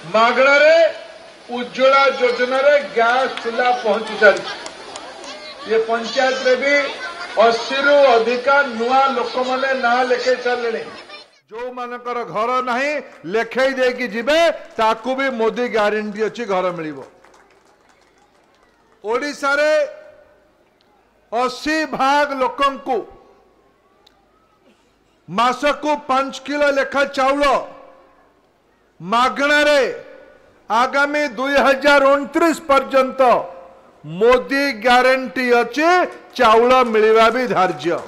मागणार उज्ज्वला योजना रे गैस चूल्हा पहुंची सारी ये पंचायत रे भी 80 रु अधिका नुआ लोक मैंने ना लेखे चलने जो मानकर घर नहीं लेखे देकी जीवे ताकू भी मोदी गारंटी अच्छी घर मिल ओडिशा रे 80 भाग लोकंकु मासकु 5 किलो लेखा चाउल मागणारे आगामी 2029 पर्यंत मोदी ग्यारंटी अच्छे चाउल मिलवा भी धार्य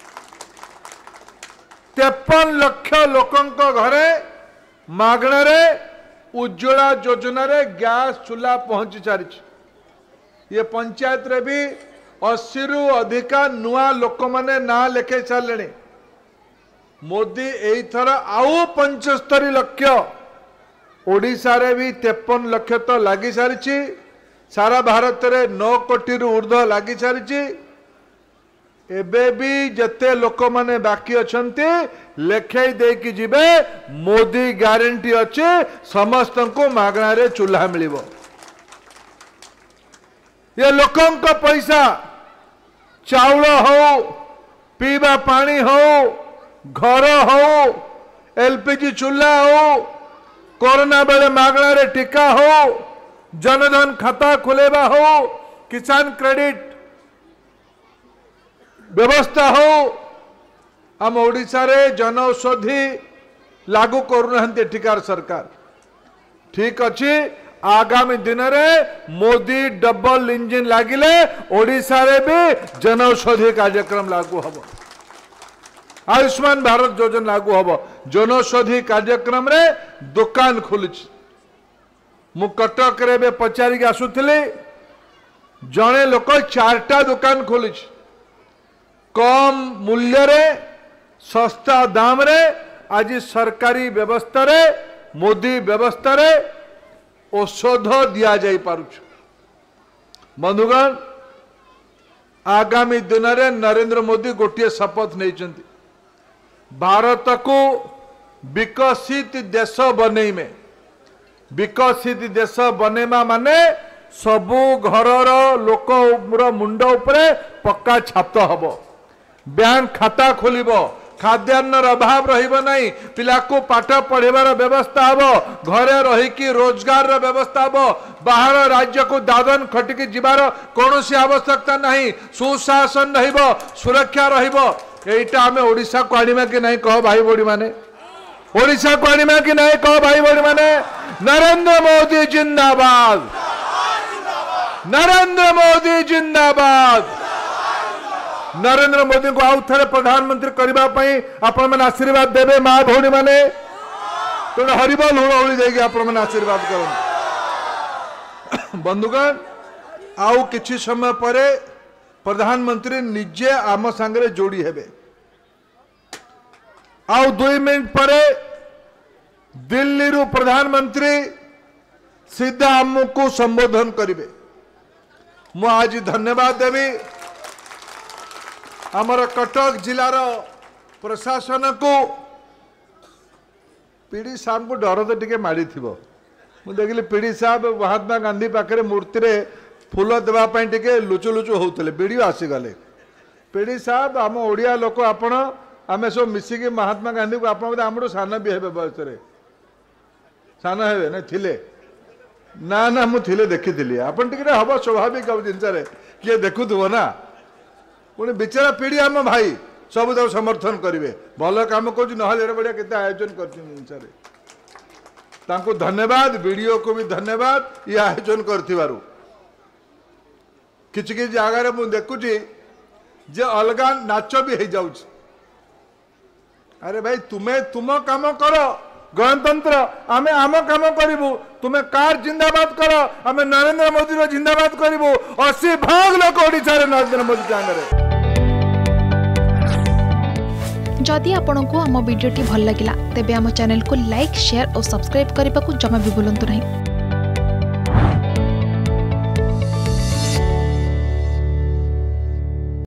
53 लाख लोकंक घरे मागणारे उज्ज्वला योजना रे गैस चूल्हा पहुंची सारी ये पंचायत रे भी 80 रु अधिका नुआ लोक मैंने ना लेखे सारे मोदी एथर आउ 75 लाख ओडिशा रे भी 53 लाख तो लगी सारी सारा भारत रे 9 कोटी रु ऊर्ध्व लगी सारी एबे भी जते लोक माने बाकी अछंती लेखे देकी जिबे मोदी गारंटी अच्छे समस्त को मागणा रे चूल्हा मिलिबो ये लोकों का पैसा चाउल हो पीवा पानी हो घर हो एलपीजी चूल्हा हो कोरोना बेले मागणा रे टीका हो जनधन खाता खुलेबा हो किसान क्रेडिट व्यवस्था हो आम ओडिशा रे जनौषधि लागू करूना टीकार सरकार ठीक अच्छी आगामी दिन में मोदी डबल इंजिन लगिले ओडिशा रे भी जनौषधि कार्यक्रम लागू हम आयुष्मान भारत योजना लागू हम जनौषधि कार्यक्रम रे दुकान खुली मु कटक रे पचारिक आसुली जड़े लोक 4टा दुकान खोली कम मूल्य रे सस्ता दाम रे आज सरकारी व्यवस्था रे मोदी व्यवस्था रे औषध दिया जाई पारुछ बंधुगण आगामी दिन रे नरेंद्र मोदी गोटे शपथ नहीं भारत को विकसित देश बने में विकसित देश बनेमा माने सबु घरर लोक मुंड उपरे पक्का छात हब बैंक खाता खोलिब खाद्यान्नर अभाव रहिबो नहीं पिला को पाठ पढ़ेबार व्यवस्था हबो घरे रहिकी रोजगार व्यवस्था हबो बाहर राज्य को दादन खटिकी जीवार कौनसी आवश्यकता नहीं सुशासन रहिबो सुरक्षा रहिबो एटा आमे ओडिशा को आनिमा कि नहीं कह भाई बड़ी माने ओडिशा को आनिमा कि नहीं कह भाई बड़ी माने नरेंद्र मोदी जिंदाबाद नरेंद्र मोदी जिंदाबाद नरेंद्र मोदी को आउ थे प्रधानमंत्री करने आपण मैंने आशीर्वाद देवे माँ भौणी मैंने तो हरिबोल हुड़हुड़ी देगी आपण मैंने आशीर्वाद कर बंधुगण आउ किछि समय पर प्रधानमंत्री निजे आम सांगे जोड़ी हेबे आउ 2 मिनट पर दिल्ली रु प्रधानमंत्री सीधा आमको संबोधन करेंगे मु आज धन्यवाद देवी आमर कटक जिलार प्रशासन को पीडी साहब को डर तो टिके माड़ी थी मुझे देखिली पीडी साहब महात्मा गांधी पाखे मूर्ति रे फूल देवाई टिके लुचु लुचु होते वीडियो आसीगले पीडी साहब आम ओडिया लोक आपण आम सब मिसिकी महात्मा गांधी को आप सान भी हे बयस सान हे ना थिले ना ना मुझे देखी आपन टिके हम स्वाभाविक जिनस किए देखुव ना पुणी बिचारा पीढ़ी आम भाई सब तक समर्थन करेंगे भल कम कर बढ़िया के आयोजन कर धन्यवाद वीडियो को भी धन्यवाद ये आयोजन कर किसी जगह मुझे देखुची जे अलगा नाच भी हो जाऊ अरे भाई तुम्हें तुम काम कर गणतंत्र आमे आम काम करूँ तुम्हें कार जिंदाबाद कर आमे नरेंद्र मोदी जिंदाबाद करूँ 80 भाग लोक ओडिशा रे नरेंद्र मोदी चांगे जदि आपंक आम भिडी भल लगा तेब आम चैनल को लाइक शेयर और सब्सक्राइब करने को जमा भी भूलु नहीं।